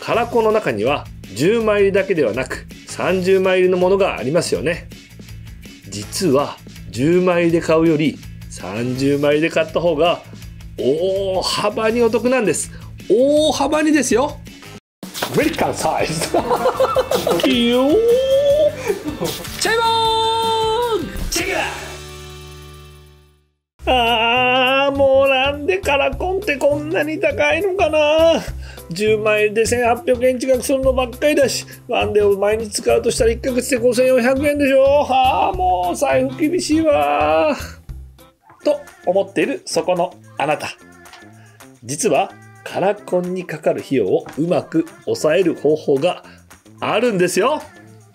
カラコンの中には10枚入りだけではなく30枚入りのものがありますよね。実は10枚入りで買うより30枚入りで買った方が大幅にお得なんです。大幅にですよ。アメリカンサイズキヨーチャイボーチェケラもうなんでカラコンってこんなに高いのかな。10枚入りで1800円近くするのばっかりだし、ワンデーを毎日使うとしたら1ヶ月で5400円でしょ。もう財布厳しいわと思っているそこのあなた、実はカラコンにかかる費用をうまく抑える方法があるんですよ。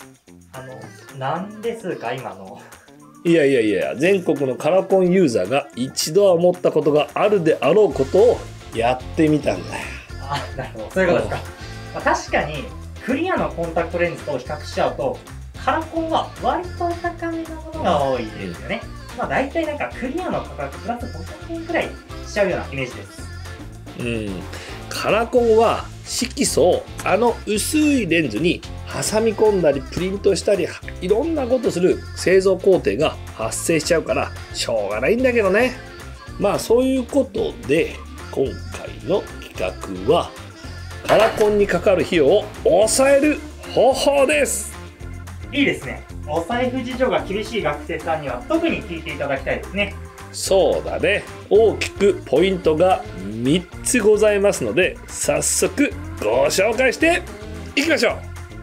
何ですか今の。 いや全国のカラコンユーザーが一度は思ったことがあるであろうことをやってみたんだよ。 なるほど、そういうことですか。確かにクリアのコンタクトレンズと比較しちゃうとカラコンは割と高めなものが多いですよね。大体なんかクリアの価格プラス500円くらいしちゃうようなイメージです。 カラコンは色素を薄いレンズに挟み込んだりプリントしたりいろんなことする製造工程が発生しちゃうからしょうがないんだけどね。そういうことで今回の企画はカラコンにかかる費用を抑える方法です。 いいですね。お財布事情が厳しい学生さんには特に聞いていただきたいですね。 そうだね。大きくポイントが3つございますので早速ご紹介していきましょう。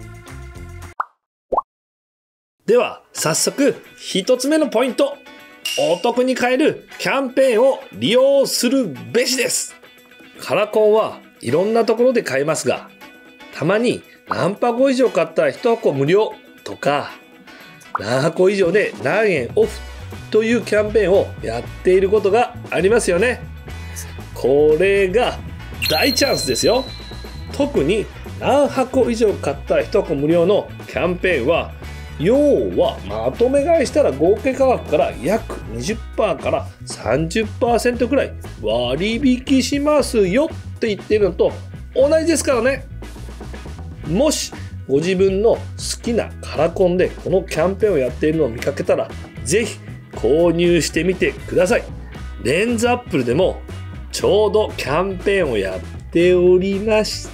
では早速1つ目のポイント、お得に買えるキャンペーンを利用するべしです。カラコンはいろんなところで買えますが、たまに何箱以上買ったら1箱無料とか何箱以上で何円オフというキャンペーンをやっていることがありますよね。これが大チャンスですよ。特に何箱以上買ったら1箱無料のキャンペーンは要はまとめ買いしたら合計価格から約 20% から 30% くらい割引しますよって言っているのと同じですからね。もしご自分の好きなカラコンでこのキャンペーンをやっているのを見かけたらぜひ購入してみてください。レンズアップルでもちょうどキャンペーンをやっておりまして、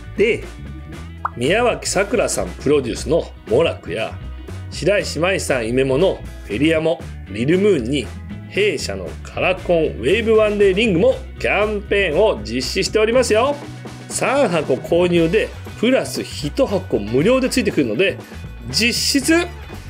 宮脇さくらさんプロデュースのモラクや白石麻衣さんイメモのフェリアモリルムーンに弊社のカラコンウェーブワンデーリングもキャンペーンを実施しておりますよ。3箱購入でプラス1箱無料でついてくるので実質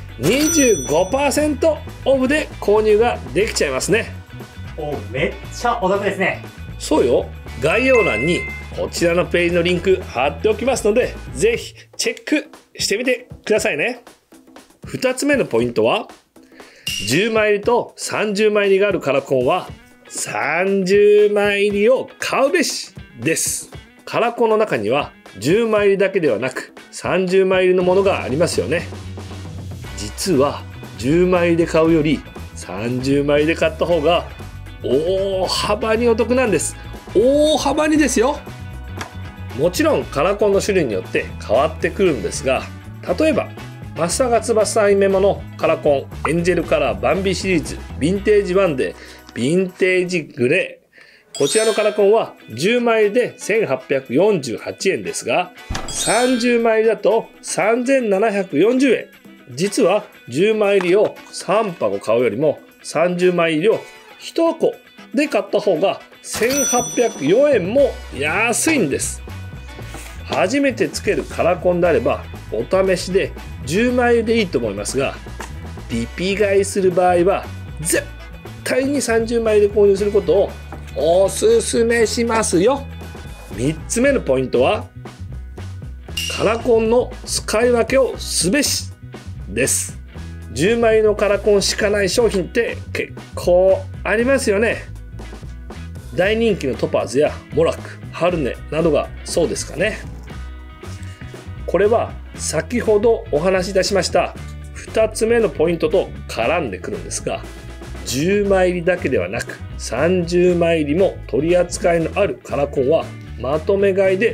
25% オフで購入ができちゃいますね。 めっちゃお得ですね。 そうよ。概要欄にこちらのページのリンク貼っておきますのでぜひチェックしてみてくださいね。2つ目のポイントは10枚入りと30枚入りがあるカラコンは30枚入りを買うべしです。カラコンの中には10枚入りだけではなく30枚入りのものがありますよね。実は10枚入りで買うより30枚入りで買った方が大幅にお得なんです。大幅にですよ。もちろんカラコンの種類によって変わってくるんですが、例えば松阪翼さんイメモのカラコンエンジェルカラーバンビシリーズヴィンテージワンデーヴィンテージグレー、こちらのカラコンは10枚入りで1848円ですが30枚入りだと3740円。実は10枚入りを3箱買うよりも30枚入りを1箱で買った方が1804円も安いんです。初めてつけるカラコンであればお試しで10枚入りでいいと思いますが、リピ買いする場合は絶対に30枚入りで購入することをおすすめしますよ。3つ目のポイントはカラコンの使い分けをすべしです。10枚入りのカラコンしかない商品って結構ありますよね。大人気のトパーズやモラク、ハルネなどがそうですかね。これは先ほどお話しいたしました2つ目のポイントと絡んでくるんですが、10枚入りだけではなく30枚入りも取り扱いのあるカラコンはまとめ買いで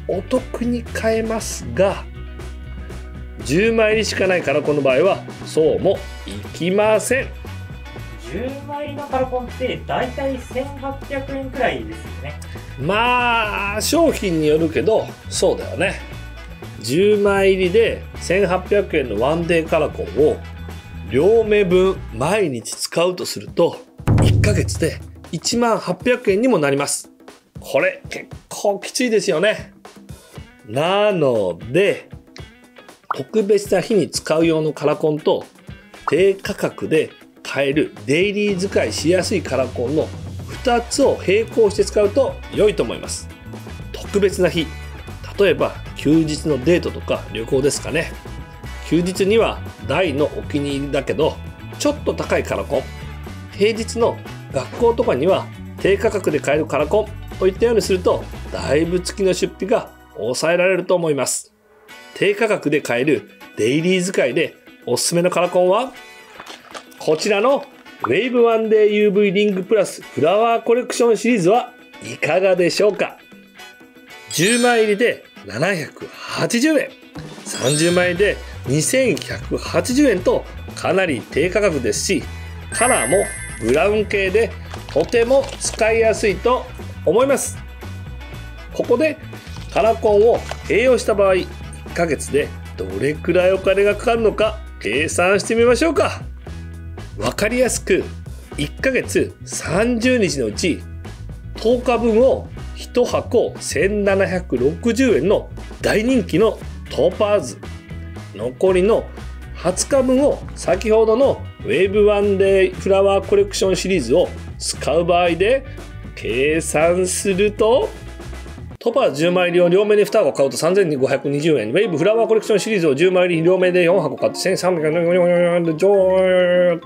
お得に買えますが、10枚入りしかないカラコンの場合はそうもいきません。 10枚入りのカラコンってだいたい1800円くらいですよね。 まあ商品によるけどそうだよね。10枚入りで1800円のワンデーカラコンを両目分毎日使うとすると1ヶ月で10800円にもなります。これ結構きついですよね。なので特別な日に使う用のカラコンと低価格で買えるデイリー使いしやすいカラコンの2つを並行して使うと良いと思います。特別な日、例えば休日のデートとか旅行ですかね。休日には大のお気に入りだけどちょっと高いカラコン、平日の学校とかには低価格で買えるカラコンといったようにするとだいぶ月の出費が抑えられると思います。低価格で買えるデイリー使いでおすすめのカラコンはこちらのウェイブワンデー UV リングプラスフラワーコレクションシリーズはいかがでしょうか。10枚入りで780円、30枚入りで2180円とかなり低価格ですし、カラーもブラウン系でとても使いやすいと思います。ここでカラコンを併用した場合、1ヶ月でどれくらいお金がかかるのか計算してみましょうか。わかりやすく1ヶ月30日のうち10日分を1箱1760円の大人気のトパーズ、残りの20日分を先ほどのウェーブワンデーフラワーコレクションシリーズを使う場合で計算すると、トパーズ10枚入りを両目で2箱買うと3520円、ウェーブフラワーコレクションシリーズを10枚入り両目で4箱買って1340円ではい、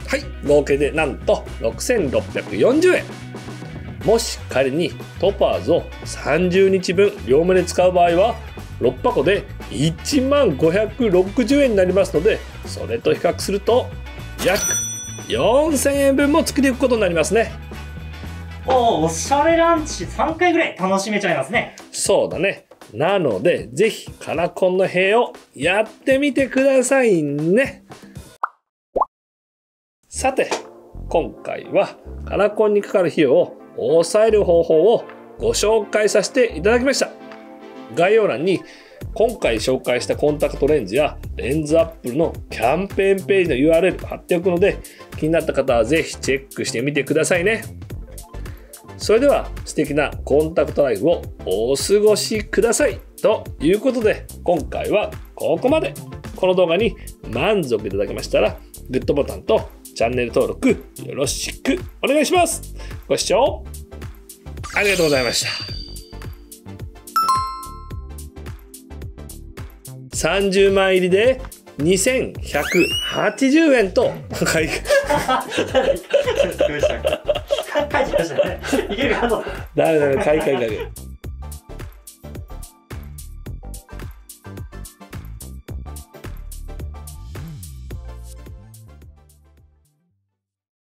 合計でなんと6640円。もし仮にトパーズを30日分両目で使う場合は6箱で10560円になりますので、それと比較すると約4000円分も作りいくことになりますね。 おしゃれランチ3回ぐらい楽しめちゃいますね。 そうだね。なのでぜひカラコンの塀をやってみてくださいね。さて今回はカラコンにかかる費用を抑える方法をご紹介させていただきました。概要欄に今回紹介したコンタクトレンズやレンズアップルのキャンペーンページの URL 貼っておくので、気になった方はぜひチェックしてみてくださいね。それでは素敵なコンタクトライフをお過ごしくださいということで、今回はここまで。この動画に満足いただけましたらグッドボタンとチャンネル登録よろしくお願いします。ご視聴ありがとうございました。30枚入りで2180円と書いちゃいましたね。いけるかと。 ダメ買い。